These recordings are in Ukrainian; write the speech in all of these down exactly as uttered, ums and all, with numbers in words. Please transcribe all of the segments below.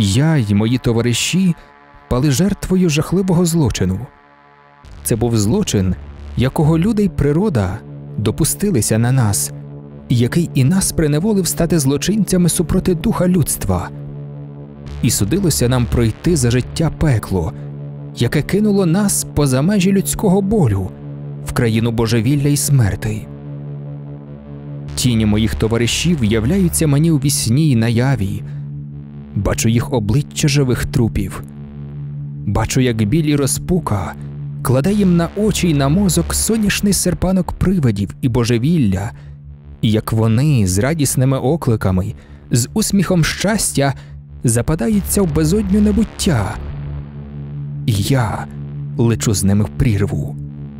Я й мої товариші пали жертвою жахливого злочину. Це був злочин, якого люди й природа допустилися на нас, і який і нас приневолив стати злочинцями супроти духа людства. І судилося нам пройти за життя пекло, яке кинуло нас поза межі людського болю, в країну божевілля й смерти. Тіні моїх товаришів являються мені у вісні й наяві. Бачу їх обличчя живих трупів. Бачу, як біль і розпука кладе їм на очі й на мозок соняшний серпанок привидів і божевілля, і як вони з радісними окликами, з усміхом щастя западаються в безодню небуття. І я лечу з ними в прірву.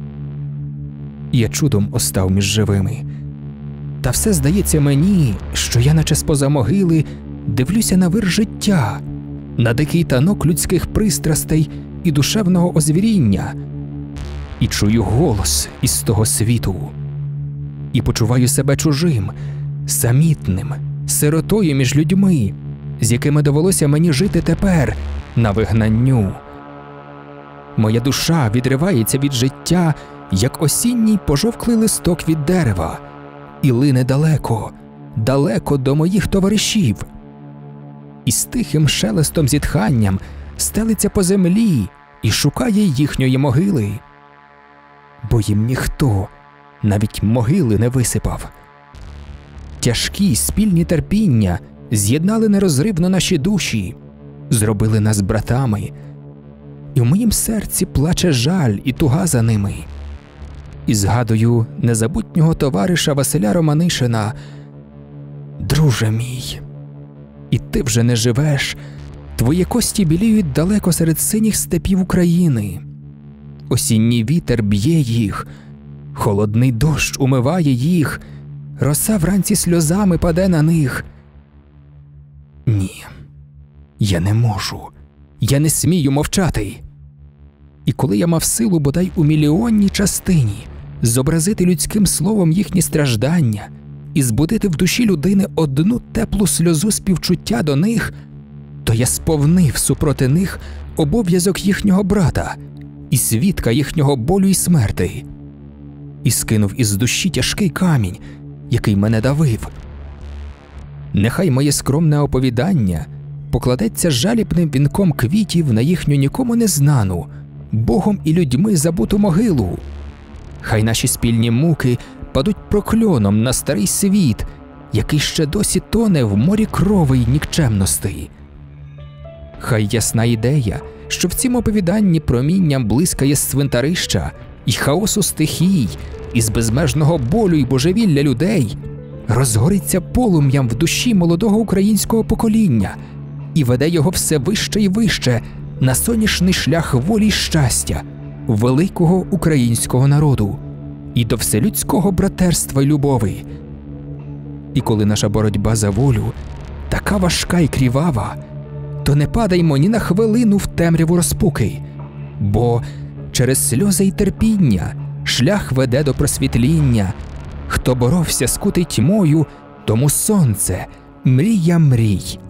Я чудом остав між живими. Та все здається мені, що я наче з-поза могили дивлюся на вир життя, на дикий танок людських пристрастей і душевного озвіріння, і чую голос із того світу, і почуваю себе чужим, самітним, сиротою між людьми, з якими довелося мені жити тепер на вигнанню. Моя душа відривається від життя, як осінній пожовклий листок від дерева, і лине далеко, далеко до моїх товаришів. І з тихим шелестом зітханням стелиться по землі і шукає їхньої могили. Бо їм ніхто навіть могили не висипав. Тяжкі спільні терпіння з'єднали нерозривно наші душі, зробили нас братами. І в моїм серці плаче жаль і туга за ними. І згадую незабутнього товариша Василя Романишина: «Друже мій, і ти вже не живеш, твої кості біліють далеко серед синіх степів України. Осінній вітер б'є їх, холодний дощ умиває їх, роса вранці сльозами паде на них. Ні, я не можу, я не смію мовчати». І коли я мав силу бодай у мільйонній частині зобразити людським словом їхні страждання і збудити в душі людини одну теплу сльозу співчуття до них, то я сповнив супроти них обов'язок їхнього брата і свідка їхнього болю й смерти, і скинув із душі тяжкий камінь, який мене давив. Нехай моє скромне оповідання покладеться жалібним вінком квітів на їхню нікому не знану, Богом і людьми забуту могилу. Хай наші спільні муки падуть прокльоном на старий світ, який ще досі тоне в морі крови й нікчемностей. Хай ясна ідея, що в цім оповіданні промінням блискає з цвинтарища і хаосу стихій, із безмежного болю й божевілля людей, розгориться полум'ям в душі молодого українського покоління і веде його все вище й вище на сонячний шлях волі й щастя великого українського народу і до вселюдського братерства й любови. І коли наша боротьба за волю така важка й крівава, то не падаймо ні на хвилину в темряву розпуки, бо через сльози й терпіння шлях веде до просвітління. Хто боровся скути тьмою, тому сонце, мрія мрій.